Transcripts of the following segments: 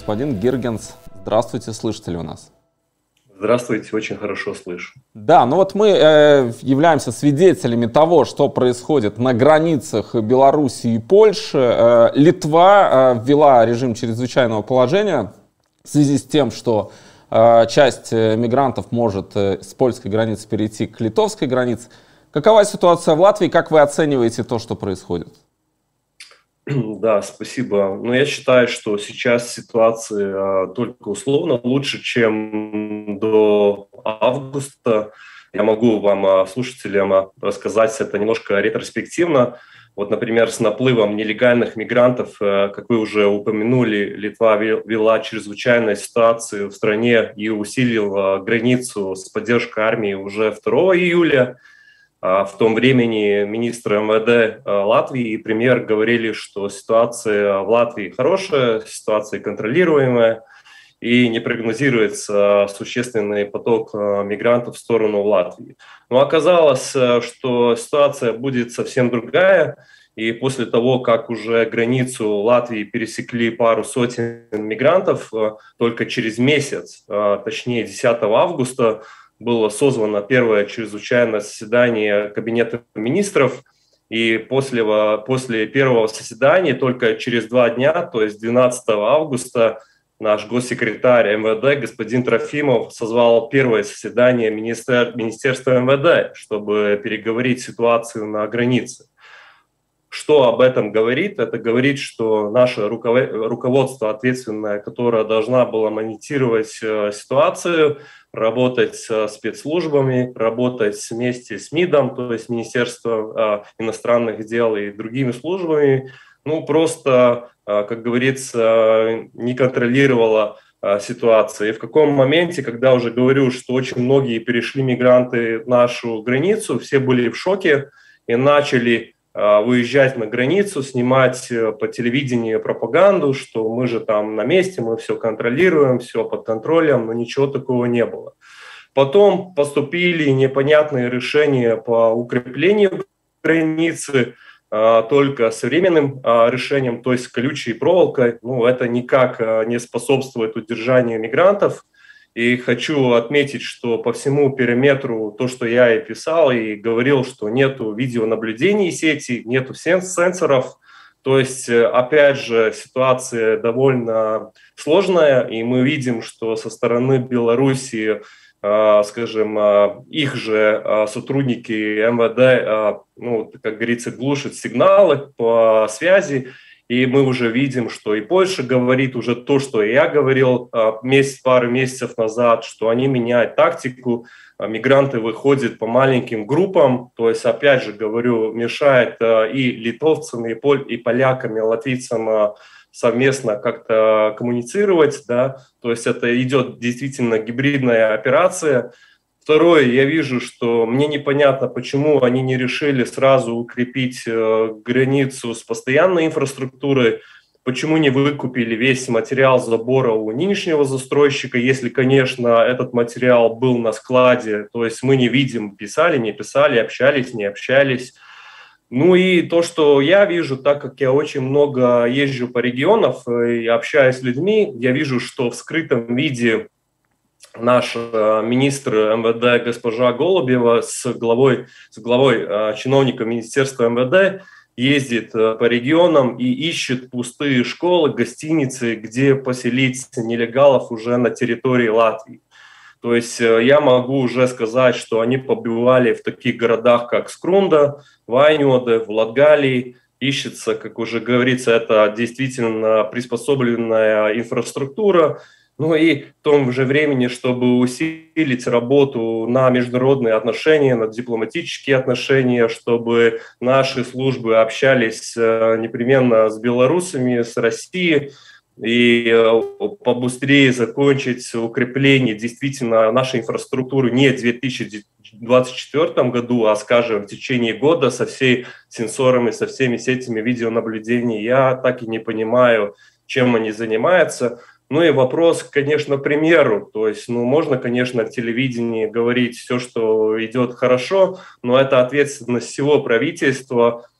Господин Гиргенс, здравствуйте, слышите ли у нас? Здравствуйте, очень хорошо слышу. Да, ну вот мы являемся свидетелями того, что происходит на границах Беларуси и Польши. Литва ввела режим чрезвычайного положения в связи с тем, что часть мигрантов может с польской границы перейти к литовской границе. Какова ситуация в Латвии? Как вы оцениваете то, что происходит? Да, спасибо. Но я считаю, что сейчас ситуация только условно лучше, чем до августа. Я могу вам, слушателям, рассказать это немножко ретроспективно. Вот, например, с наплывом нелегальных мигрантов, как вы уже упомянули, Литва ввела чрезвычайную ситуацию в стране и усилила границу с поддержкой армии уже 2 июля. В том времени министр МВД Латвии и премьер говорили, что ситуация в Латвии хорошая, ситуация контролируемая и не прогнозируется существенный поток мигрантов в сторону Латвии. Но оказалось, что ситуация будет совсем другая. И после того, как уже границу Латвии пересекли пару сотен мигрантов, только через месяц, точнее 10 августа, было созвано первое чрезвычайное заседание Кабинета министров, и после первого заседания, только через 2 дня, то есть 12 августа, наш госсекретарь МВД господин Трофимов созвал первое заседание Министерства МВД, чтобы переговорить ситуацию на границе. Что об этом говорит? Это говорит, что наше руководство ответственное, которое должна была мониторировать ситуацию, работать с спецслужбами, работать вместе с МИДом, то есть Министерством иностранных дел и другими службами, просто, как говорится, не контролировала ситуацию. И в каком моменте, когда уже говорю, что очень многие перешли мигранты нашу границу, все были в шоке и начали выезжать на границу, снимать по телевидению пропаганду, что мы же там на месте, мы все контролируем, все под контролем, но ничего такого не было. Потом поступили непонятные решения по укреплению границы, только современным решением, то есть колючей проволокой. Это никак не способствует удержанию мигрантов. И хочу отметить, что по всему периметру то, что я и писал, и говорил, что нету видеонаблюдений сети, нету сенсоров. То есть, опять же, ситуация довольно сложная, и мы видим, что со стороны Беларуси, скажем, их же сотрудники МВД, как говорится, глушат сигналы по связи. И мы уже видим, что и Польша говорит уже то, что и я говорил пару месяцев назад, что они меняют тактику, мигранты выходят по маленьким группам, то есть, опять же говорю, мешает и литовцам, и полякам, и латвийцам совместно как-то коммуницировать, да, то есть это идет действительно гибридная операция. Второе, я вижу, что мне непонятно, почему они не решили сразу укрепить границу с постоянной инфраструктурой, почему не выкупили весь материал забора у нынешнего застройщика, если, конечно, этот материал был на складе, то есть мы не видим, писали, не писали, общались, не общались. И то, что я вижу, так как я очень много езжу по регионам и общаюсь с людьми, я вижу, что в скрытом виде наш министр МВД госпожа Голубева с главой чиновником Министерства МВД ездит по регионам и ищет пустые школы, гостиницы, где поселить нелегалов уже на территории Латвии. То есть я могу уже сказать, что они побывали в таких городах, как Скрунда, Вайнёде, в Латгалии. Ищется, как уже говорится, это действительно приспособленная инфраструктура. И в том же времени, чтобы усилить работу на международные отношения, на дипломатические отношения, чтобы наши службы общались непременно с белорусами, с Россией, и побыстрее закончить укрепление действительно нашей инфраструктуры не в 2024 году, а, скажем, в течение года со всеми сенсорами, со всеми сетями видеонаблюдения. Я так и не понимаю, чем они занимаются. И вопрос, конечно, премьеру. То есть, можно, конечно, в телевидении говорить все, что идет хорошо, но это ответственность всего правительства.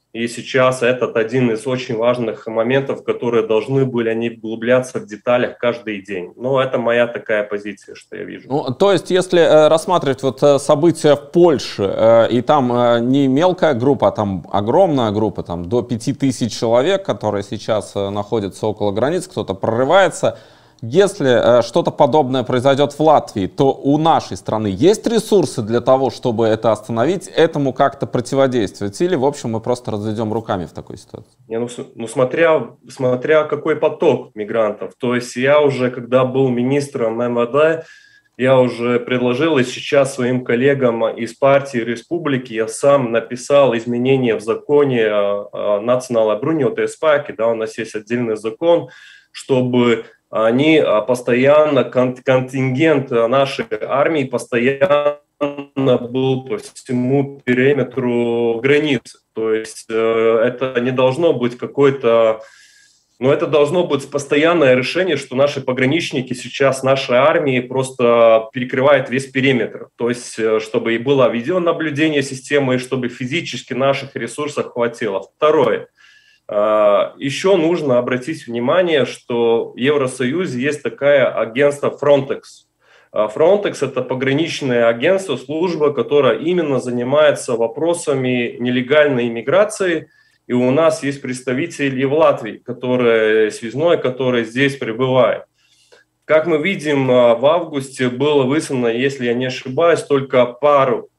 И сейчас этот один из очень важных моментов, которые должны были они углубляться в деталях каждый день. Но это моя такая позиция, что я вижу. Ну, то есть, если рассматривать вот события в Польше, и там не мелкая группа, а там огромная группа, там до 5000 человек, которые сейчас находятся около границ, кто-то прорывается. Если что-то подобное произойдет в Латвии, то у нашей страны есть ресурсы для того, чтобы это остановить, этому как-то противодействовать? Или, в общем, мы просто разведем руками в такой ситуации? Смотря какой поток мигрантов. То есть я уже, когда был министром МВД, я уже предложил и сейчас своим коллегам из партии Республики, я сам написал изменения в законе Национальной bruņotie spēki, да, у нас есть отдельный закон, чтобы они постоянно, контингент нашей армии постоянно был по всему периметру границы. То есть это не должно быть какой-то... Но это должно быть постоянное решение, что наши пограничники сейчас нашей армии просто перекрывают весь периметр. То есть, чтобы и было видеонаблюдение системы, и чтобы физически наших ресурсов хватило. Второе. Еще нужно обратить внимание, что в Евросоюзе есть такое агентство Frontex. Frontex – это пограничное агентство, служба, которая именно занимается вопросами нелегальной иммиграции. И у нас есть представители в Латвии, связной, который здесь пребывает. Как мы видим, в августе было выслано, если я не ошибаюсь, только пару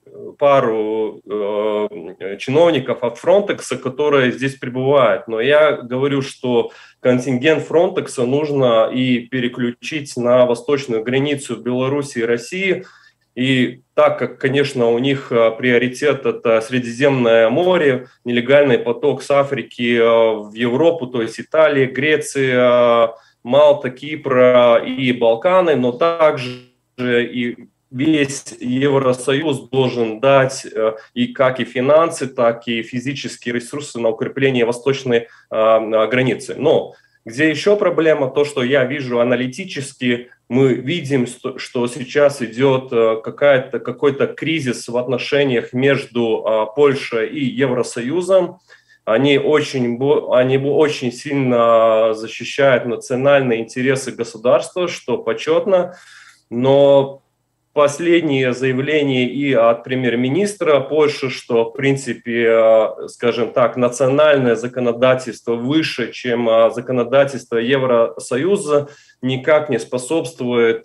чиновников от Frontex, которые здесь пребывают. Но я говорю, что контингент Frontex нужно и переключить на восточную границу Беларуси и России. И так как, конечно, у них приоритет – это Средиземное море, нелегальный поток с Африки в Европу, то есть Италия, Греция, Малта, Кипр и Балканы, но также и весь Евросоюз должен дать и как и финансы, так и физические ресурсы на укрепление восточной границы. Но где еще проблема, то, что я вижу аналитически, мы видим, что сейчас идет какой-то кризис в отношениях между Польшей и Евросоюзом. Они очень сильно защищают национальные интересы государства, что почетно, но последние заявления и от премьер-министра Польши, что, в принципе, скажем так, национальное законодательство выше, чем законодательство Евросоюза, никак не способствует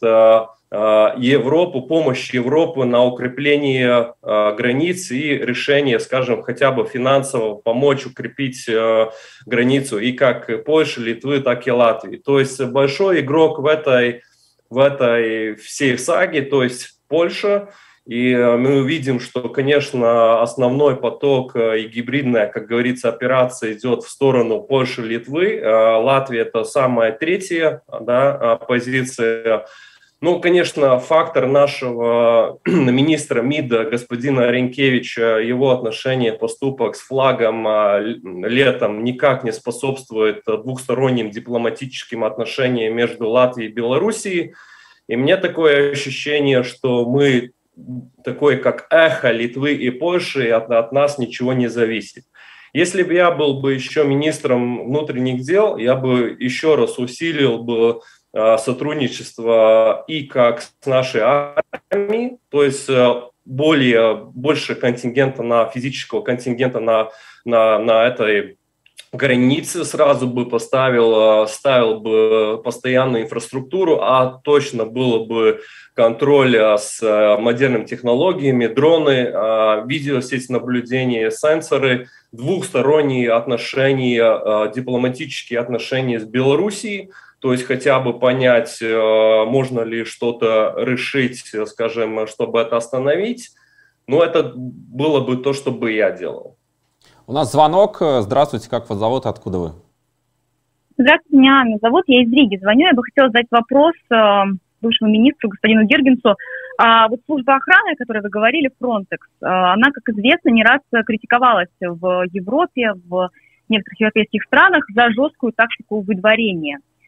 помощи Европы на укрепление границ и решение, скажем, хотя бы финансово помочь укрепить границу и как Польши, Литвы, так и Латвии. То есть большой игрок в этой всей саге, то есть Польша, и мы увидим, что, конечно, основной поток и гибридная, как говорится, операция идет в сторону Польши, Литвы. Латвия – это самая третья, да, позиция. Ну, конечно, фактор нашего министра МИДа, господина Ренкевича, его отношение, поступок с флагом летом никак не способствует двухсторонним дипломатическим отношениям между Латвией и Белоруссией. И мне такое ощущение, что мы такой, как эхо Литвы и Польши, от нас ничего не зависит. Если бы я был бы еще министром внутренних дел, я бы еще раз усилил бы сотрудничество и как с нашей армией, то есть больше контингента физического контингента на этой границе сразу бы ставил бы постоянную инфраструктуру, а точно было бы контроль с модерными технологиями, дроны, видеосеть наблюдения, сенсоры, двухсторонние отношения, дипломатические отношения с Белоруссией. То есть хотя бы понять, можно ли что-то решить, скажем, чтобы это остановить. Но это было бы то, что бы я делал. У нас звонок. Здравствуйте, как вас зовут, откуда вы? Здравствуйте, меня Анна зовут, я из Риги звоню. Я бы хотела задать вопрос бывшему министру, господину Гиргенсу. Вот служба охраны, о которой вы говорили, Frontex, она, как известно, не раз критиковалась в Европе, в некоторых европейских странах за жесткую тактику выдворения.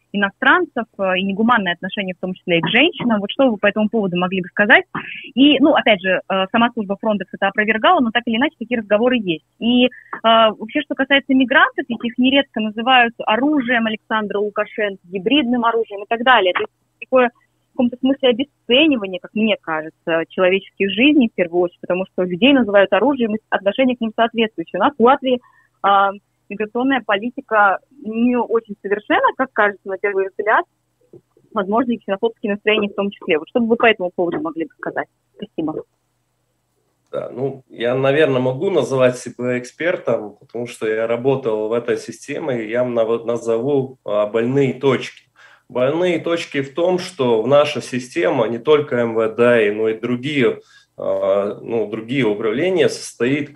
иностранцев и негуманное отношение, в том числе и к женщинам. Вот что вы по этому поводу могли бы сказать? И, ну, опять же, сама служба Frontex это опровергала, но так или иначе такие разговоры есть. И вообще, что касается мигрантов, ведь их нередко называют оружием Александра Лукашенко, гибридным оружием и так далее. То есть такое в каком-то смысле обесценивание, как мне кажется, человеческих жизней в первую очередь, потому что людей называют оружием, и отношение к ним соответствующее. У нас в Латвии миграционная политика не очень совершенна, как кажется на первый взгляд, возможно, и ксенофобские настроения в том числе. Вот что бы вы по этому поводу могли бы сказать? Спасибо. Да, ну, я, наверное, могу называть себя экспертом, потому что я работал в этой системе, и я назову больные точки. Больные точки в том, что наша система, не только МВД, но и другие управления, состоит,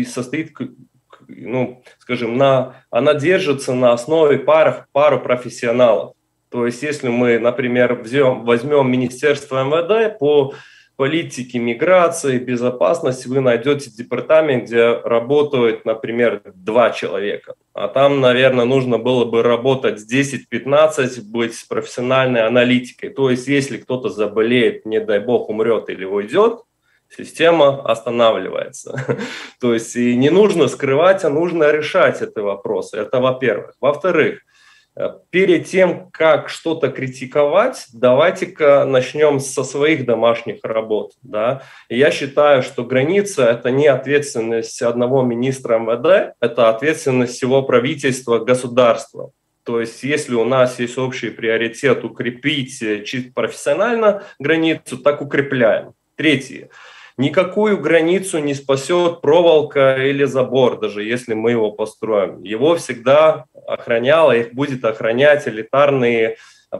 ну, скажем, она держится на основе пару профессионалов. То есть, если мы, например, возьмем Министерство МВД по политике миграции, безопасности, вы найдете департамент, где работают, например, 2 человека. А там, наверное, нужно было бы работать с 10-15, быть профессиональной аналитикой. То есть, если кто-то заболеет, не дай бог, умрет или уйдет, система останавливается. То есть и не нужно скрывать, а нужно решать эти вопросы. Это во-первых. Во-вторых, перед тем, как что-то критиковать, давайте-ка начнем со своих домашних работ. Да? И я считаю, что граница – это не ответственность одного министра МВД, это ответственность всего правительства, государства. То есть если у нас есть общий приоритет укрепить чисто профессионально границу, так укрепляем. Третье. Никакую границу не спасет проволока или забор, даже если мы его построим. Его всегда охранял, их будет охранять элитарные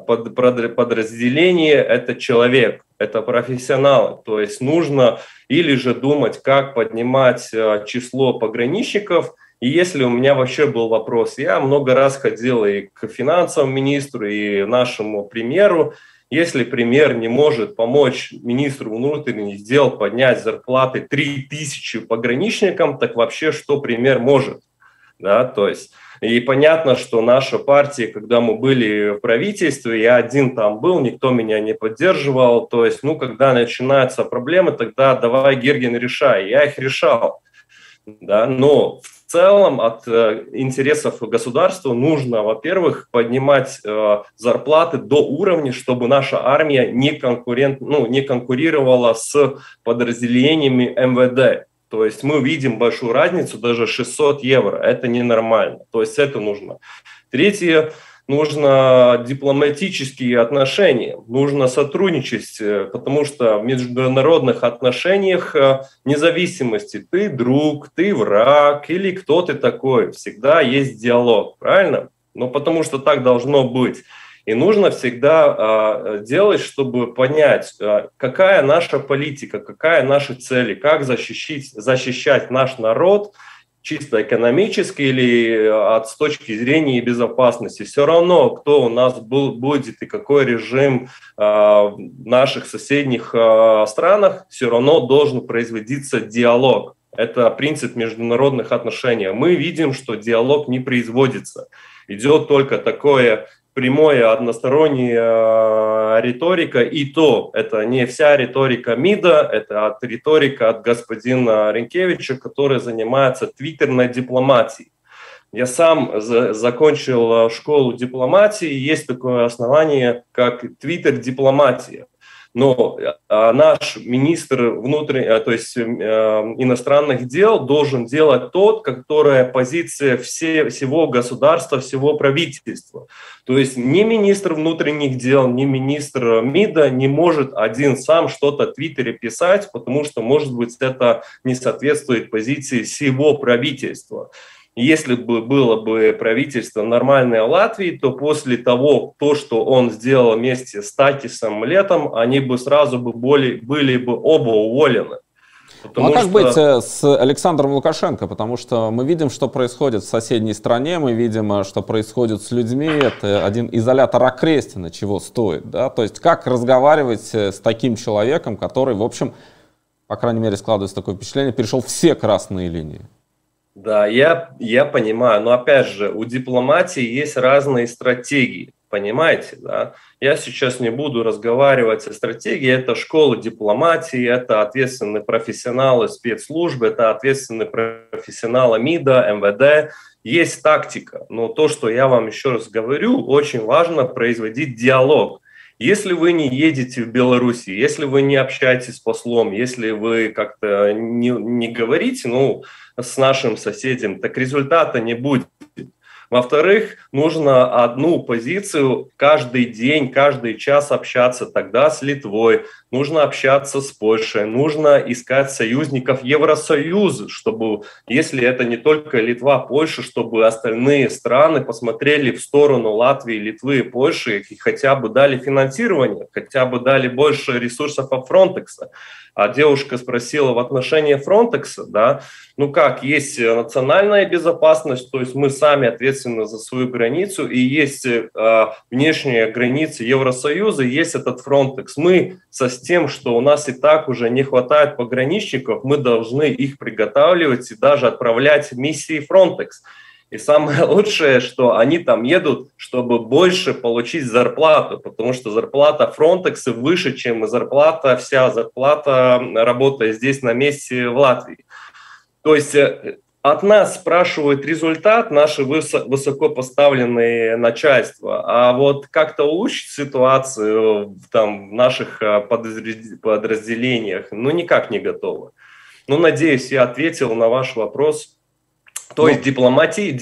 подразделения. Это человек, это профессионалы. То есть нужно или же думать, как поднимать число пограничников. И если у меня вообще был вопрос, я много раз ходил и к финансовому министру, и нашему премьеру. Если премьер не может помочь министру внутренних дел поднять зарплаты 3000 пограничникам, так вообще что премьер может? Да, то есть, и понятно, что наша партия, когда мы были в правительстве, я один там был, никто меня не поддерживал. То есть, ну, когда начинаются проблемы, тогда давай, Гиргин, решай. Я их решал. Да, но в целом от интересов государства нужно, во-первых, поднимать зарплаты до уровня, чтобы наша армия не конкурировала с подразделениями МВД. То есть мы видим большую разницу, даже 600 евро, это ненормально. То есть это нужно. Третье. Нужно дипломатические отношения, нужно сотрудничать, потому что в международных отношениях независимости ты друг, ты враг или кто ты такой, всегда есть диалог, правильно? Ну, потому что так должно быть. И нужно всегда делать, чтобы понять, какая наша политика, какая наши цели, как защищать наш народ, чисто экономически или с точки зрения безопасности. Все равно, кто у нас будет и какой режим в наших соседних странах, все равно должен производиться диалог. Это принцип международных отношений. Мы видим, что диалог не производится. Идет только такое прямая односторонняя риторика, и то это не вся риторика МИДа, это риторика от господина Ренкевича, который занимается твиттерной дипломатией. Я сам закончил школу дипломатии, есть такое основание, как твиттер-дипломатия. Но наш министр иностранных дел должен делать которая позиция всего государства, всего правительства. То есть ни министр внутренних дел, ни министр МИДа не может один сам что-то в Твиттере писать, потому что, может быть, это не соответствует позиции всего правительства. Если бы было бы правительство нормальное Латвии, то после того, что он сделал вместе с Такисом летом, они бы сразу были бы оба уволены. Ну а как быть с Александром Лукашенко? Потому что мы видим, что происходит в соседней стране, мы видим, что происходит с людьми. Это один изолятор Окрестина, чего стоит. Да? То есть как разговаривать с таким человеком, который, в общем, по крайней мере, складывается такое впечатление, перешел все красные линии? Да, я понимаю, но опять же, у дипломатии есть разные стратегии. Понимаете, да? Я сейчас не буду разговаривать о стратегии. Это школа дипломатии, это ответственные профессионалы спецслужб, это ответственные профессионалы МИДа, МВД. Есть тактика, но то, что я вам еще раз говорю, очень важно производить диалог. Если вы не едете в Беларусь, если вы не общаетесь с послом, если вы как-то не говорите с нашим соседем, так результата не будет. Во-вторых, нужно одну позицию каждый день, каждый час общаться тогда с Литвой, нужно общаться с Польшей, нужно искать союзников Евросоюза, чтобы, если это не только Литва, Польша, чтобы остальные страны посмотрели в сторону Латвии, Литвы и Польши и хотя бы дали финансирование, хотя бы дали больше ресурсов от Фронтекса. А девушка спросила в отношении Фронтекса, да, есть национальная безопасность, то есть мы сами ответственны за свою границу, и есть внешняя граница Евросоюза, есть этот Фронтекс. Мы с тем, что у нас и так уже не хватает пограничников, мы должны их приготавливать и даже отправлять в миссии Фронтекс. И самое лучшее, что они там едут, чтобы больше получить зарплату, потому что зарплата Фронтекса выше, чем вся зарплата, работая здесь на месте в Латвии. То есть от нас спрашивают результат наше высокопоставленное начальство, а вот как-то улучшить ситуацию в наших подразделениях, никак не готово. Надеюсь, я ответил на ваш вопрос. То есть дипломатия,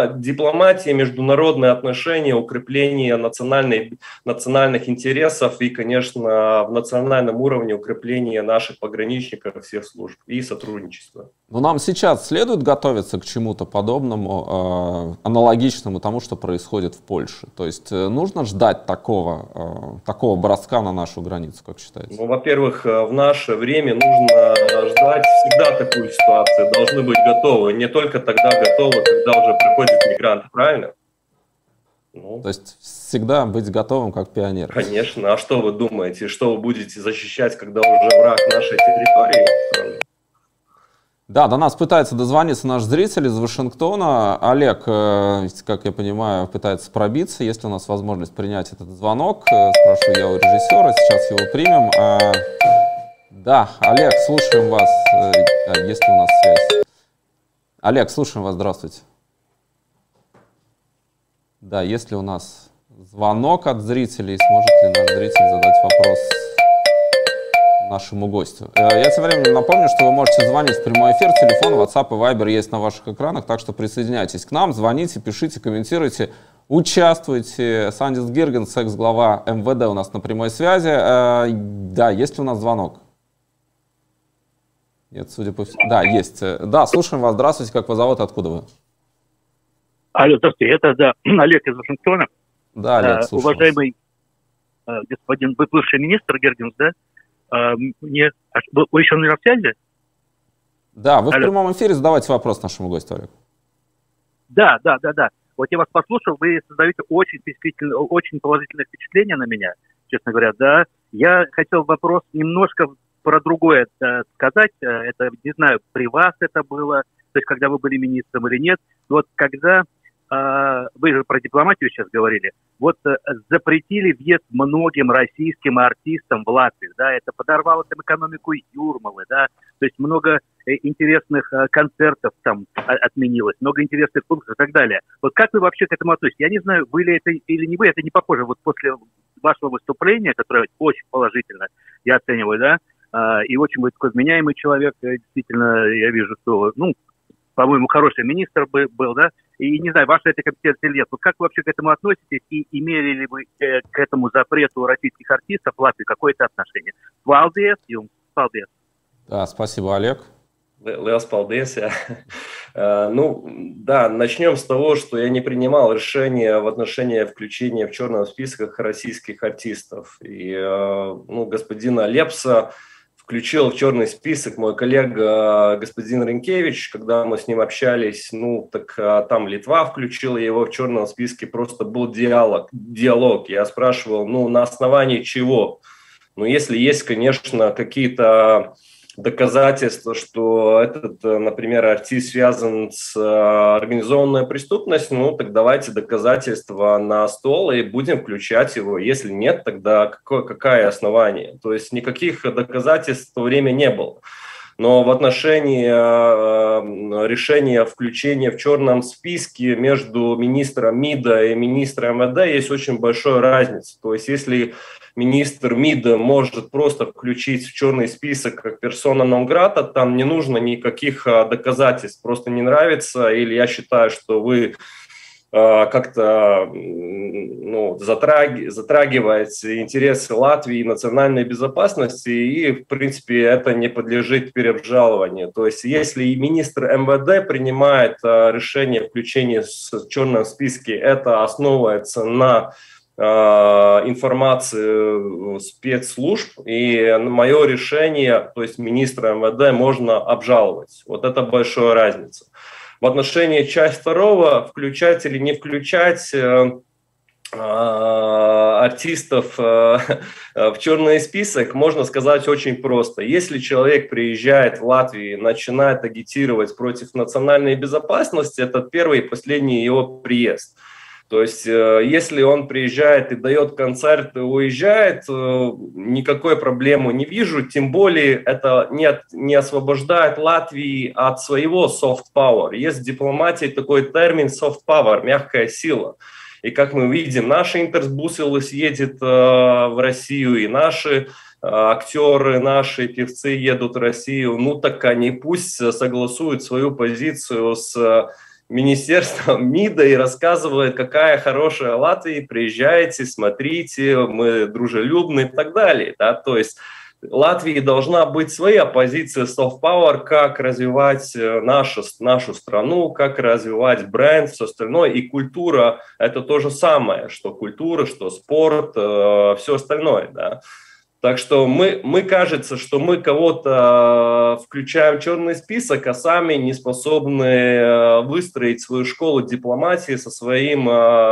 международные отношения, укрепление национальных интересов и, конечно, в национальном уровне укрепление наших пограничников всех служб и сотрудничество. Но нам сейчас следует готовиться к чему-то подобному, аналогичному тому, что происходит в Польше. То есть нужно ждать такого броска на нашу границу, как считаете? Во-первых, в наше время нужно ждать всегда такую ситуацию. Должны быть готовы. Не только тогда готовы, когда уже приходят мигранты, правильно? То есть всегда быть готовым как пионер. Конечно. А что вы думаете? Что вы будете защищать, когда уже враг нашей территории? Да, до нас пытается дозвониться наш зритель из Вашингтона. Олег, как я понимаю, пытается пробиться. Есть ли у нас возможность принять этот звонок? Спрашиваю я у режиссера, сейчас его примем. Да, Олег, слушаем вас. Есть ли у нас связь? Олег, слушаем вас, здравствуйте. Да, есть ли у нас звонок от зрителей? Сможет ли наш зритель задать вопрос нашему гостю? Я тем временем напомню, что вы можете звонить в прямой эфир. Телефон, WhatsApp и Viber есть на ваших экранах, так что присоединяйтесь к нам, звоните, пишите, комментируйте, участвуйте. Сандис Гиргенс, экс-глава МВД, у нас на прямой связи. Да, есть ли у нас звонок? Нет, судя по всему. Да, есть. Да, слушаем вас. Здравствуйте. Как вас зовут? Откуда вы? Алло, здравствуйте. Это Олег из Вашингтона. Да, Олег, слушаю уважаемый господин бывший министр Гиргенс, да? Вы еще на связи? Да, вы в прямом эфире. Задавайте вопрос нашему гостю, Олег. Да. Вот я вас послушал, вы создаете очень положительное впечатление на меня, честно говоря, да. Я хотел вопрос немножко про другое сказать. Это, не знаю, при вас это было, то есть когда вы были министром или нет. Вот когда, вы же про дипломатию сейчас говорили, вот запретили въезд многим российским артистам в Латвию, да, это подорвало там экономику Юрмалы, да, то есть много интересных концертов там отменилось, много интересных пунктов и так далее. Вот как вы вообще к этому относитесь? Я не знаю, вы ли это или не вы, это не похоже. Вот после вашего выступления, которое очень положительно, я оцениваю, да, и очень вы такой вменяемый человек, действительно, я вижу, что, по-моему, хороший министр был, да, и не знаю, ваша это компетенция или нет. Вот как вы вообще к этому относитесь, и имели ли вы к этому запрету российских артистов в Латвии какое-то отношение? Paldies, paldies. Да, спасибо, Олег. Liels paldies. Да, начнем с того, что я не принимал решения в отношении включения в черный список российских артистов. И господина Лепса включил в черный список мой коллега господин Ренкевич, когда мы с ним общались, там Литва включила его в черном списке, просто был диалог. Я спрашивал, на основании чего? Если есть, конечно, какие-то доказательства, что этот, например, артист связан с организованной преступностью, ну, так давайте доказательства на стол и будем включать его. Если нет, тогда какое основание? То есть никаких доказательств в то время не было. Но в отношении решения включения в черном списке между министром МИДа и министром МВД есть очень большая разница. То есть если министр МИДа может просто включить в черный список как персона нон-грата, там не нужно никаких доказательств, просто не нравится, или я считаю, что вы как-то затрагиваете интересы Латвии и национальной безопасности, и, в принципе, это не подлежит переобжалованию. То есть, если министр МВД принимает решение включения в черном списке, это основывается на информации спецслужб, и мое решение, то есть министра МВД, можно обжаловать. Вот это большая разница. В отношении часть второго, включать или не включать артистов в черный список, можно сказать очень просто. Если человек приезжает в Латвию и начинает агитировать против национальной безопасности, это первый и последний его приезд. То есть, если он приезжает и дает концерт и уезжает, никакой проблемы не вижу, тем более это не освобождает Латвию от своего soft power. Есть в дипломатии такой термин soft power, мягкая сила. И как мы видим, наши интерсбусилы съедет в Россию, и наши актеры, наши певцы едут в Россию. Ну так они пусть согласуют свою позицию с Министерством МИДа и рассказывает, какая хорошая Латвия, приезжайте, смотрите, мы дружелюбны и так далее. Да? То есть Латвии должна быть своя позиция soft power, как развивать нашу страну, как развивать бренд, все остальное. И культура – это то же самое, что культура, что спорт, все остальное. Да? Так что мы кажется, что мы кого-то включаем в черный список, а сами не способны выстроить свою школу дипломатии со своим,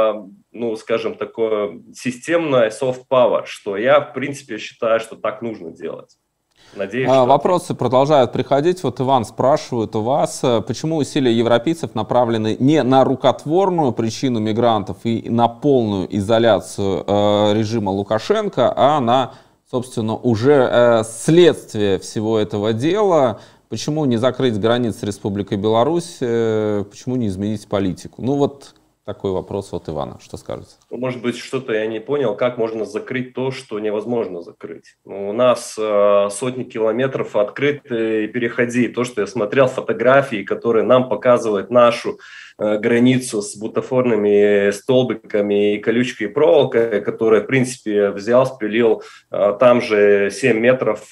ну, скажем, такое системное soft power, что я, в принципе, считаю, что так нужно делать. Надеюсь, что... Вопросы продолжают приходить. Вот Иван спрашивает у вас, почему усилия европейцев направлены не на рукотворную причину мигрантов и на полную изоляцию режима Лукашенко, а на, собственно, уже следствие всего этого дела. Почему не закрыть границы Республикой Беларусь, почему не изменить политику? Ну вот такой вопрос от Ивана. Что скажете? Может быть, что-то я не понял, как можно закрыть то, что невозможно закрыть. У нас сотни километров открыты переходи. То, что я смотрел фотографии, которые нам показывают нашу границу с бутафорными столбиками и колючкой проволокой, которая, в принципе, взял, спилил там же 7 метров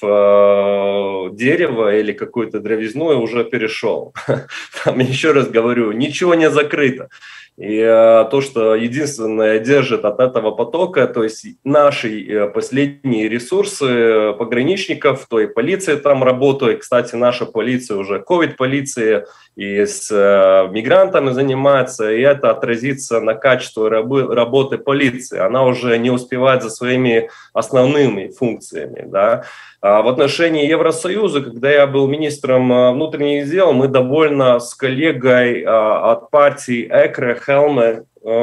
дерева или какую-то дровизну и уже перешел. Там, еще раз говорю, ничего не закрыто. И то, что единственное держит от этого потока, то есть наши последние ресурсы пограничников, то и полиция там работает. Кстати, наша полиция уже ковид-полиция и с мигрантами занимается, и это отразится на качестве работы полиции. Она уже не успевает за своими основными функциями, да. В отношении Евросоюза, когда я был министром внутренних дел, мы довольно с коллегой от партии ЭКРЕ Хелме,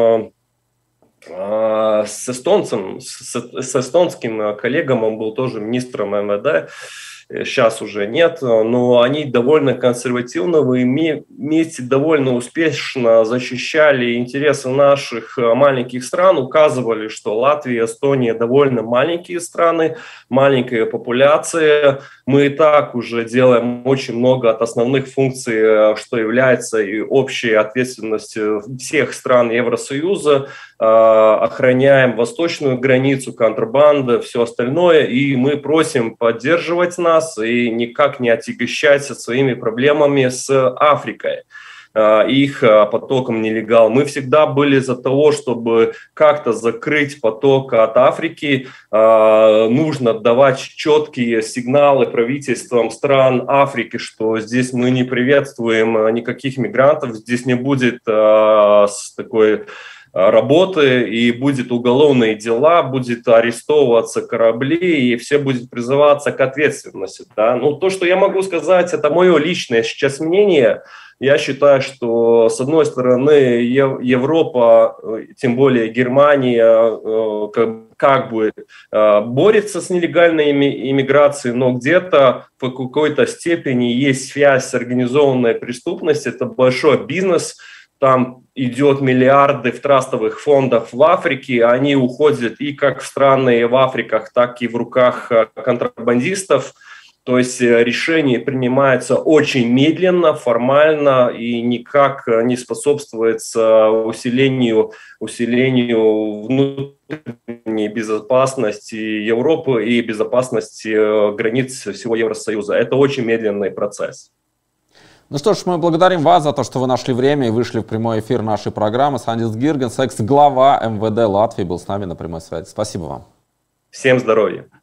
с эстонским коллегом, он был тоже министром МВД, сейчас уже нет, но они довольно консервативно и вместе довольно успешно защищали интересы наших маленьких стран, указывали, что Латвия и Эстония довольно маленькие страны, маленькая популяция. Мы и так уже делаем очень много от основных функций, что является и общей ответственностью всех стран Евросоюза. Охраняем восточную границу, контрабанда, все остальное, и мы просим поддерживать нас и никак не отягощать своими проблемами с Африкой, их потоком нелегал. Мы всегда были за того, чтобы как-то закрыть поток от Африки. Нужно давать четкие сигналы правительствам стран Африки, что здесь мы не приветствуем никаких мигрантов, здесь не будет такой работы, и будет уголовные дела, будет арестовываться корабли, и все будет призываться к ответственности. Да? Ну, то, что я могу сказать, это мое личное сейчас мнение. Я считаю, что, с одной стороны, Европа, тем более Германия, как бы борется с нелегальной иммиграцией, но где-то в какой-то степени есть связь с организованной преступностью, это большой бизнес. Там идет миллиарды в трастовых фондах в Африке, они уходят и как в страны в Африках, так и в руках контрабандистов. То есть решение принимается очень медленно, формально и никак не способствует усилению внутренней безопасности Европы и безопасности границ всего Евросоюза. Это очень медленный процесс. Ну что ж, мы благодарим вас за то, что вы нашли время и вышли в прямой эфир нашей программы. Сандис Гиргенс, экс-глава МВД Латвии, был с нами на прямой связи. Спасибо вам. Всем здоровья.